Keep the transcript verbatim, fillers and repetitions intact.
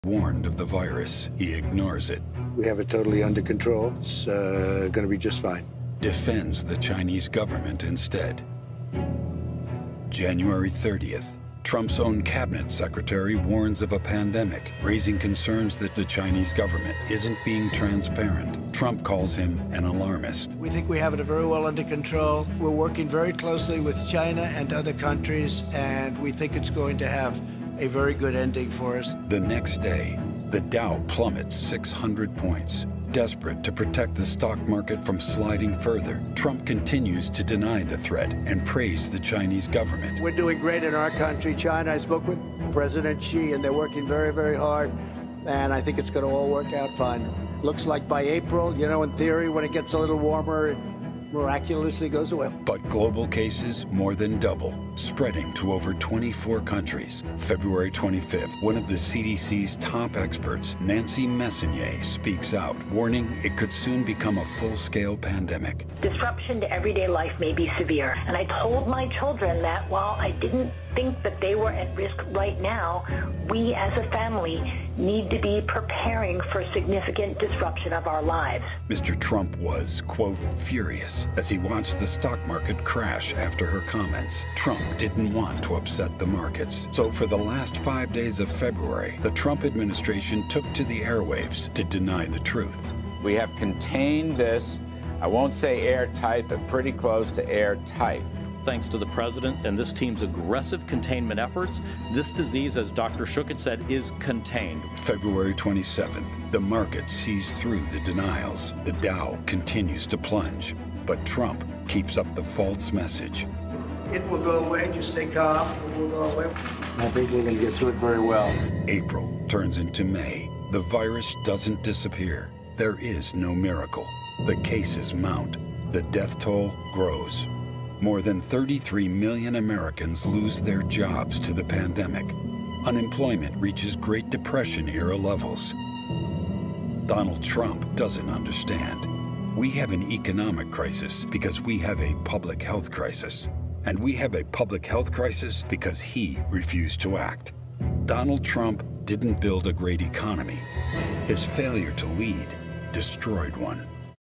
Warned of the virus, he ignores it. We have it totally under control. It's uh, going to be just fine. Defends the Chinese government instead. January thirtieth, Trump's own cabinet secretary warns of a pandemic, raising concerns that the Chinese government isn't being transparent. Trump calls him an alarmist. We think we have it very well under control. We're working very closely with China and other countries, and we think it's going to have a very good ending for us. The next day, the Dow plummets six hundred points. Desperate to protect the stock market from sliding further, Trump continues to deny the threat and praise the Chinese government. We're doing great in our country. China, I spoke with President Xi, and they're working very, very hard, and I think it's going to all work out fine. Looks like by April, you know, in theory, when it gets a little warmer, it miraculously goes away. But global cases more than double, spreading to over twenty-four countries. February twenty-fifth, one of the C D C's top experts, Nancy Messonnier, speaks out, warning it could soon become a full-scale pandemic. Disruption to everyday life may be severe, and I told my children that while I didn't think that they were at risk right now, we as a family need to be preparing for significant disruption of our lives. Mister Trump was, quote, furious as he watched the stock market crash after her comments. Trump didn't want to upset the markets. So for the last five days of February, the Trump administration took to the airwaves to deny the truth. We have contained this, I won't say airtight, but pretty close to airtight. Thanks to the president and this team's aggressive containment efforts, this disease, as Doctor Schuchat said, is contained. February twenty-seventh, the market sees through the denials. The Dow continues to plunge, but Trump keeps up the false message. It will go away. Just stay calm. It will go away. I think we're going to get through it very well. April turns into May. The virus doesn't disappear. There is no miracle. The cases mount. The death toll grows. More than thirty-three million Americans lose their jobs to the pandemic. Unemployment reaches Great Depression-era levels. Donald Trump doesn't understand. We have an economic crisis because we have a public health crisis. And we have a public health crisis because he refused to act. Donald Trump didn't build a great economy. His failure to lead destroyed one.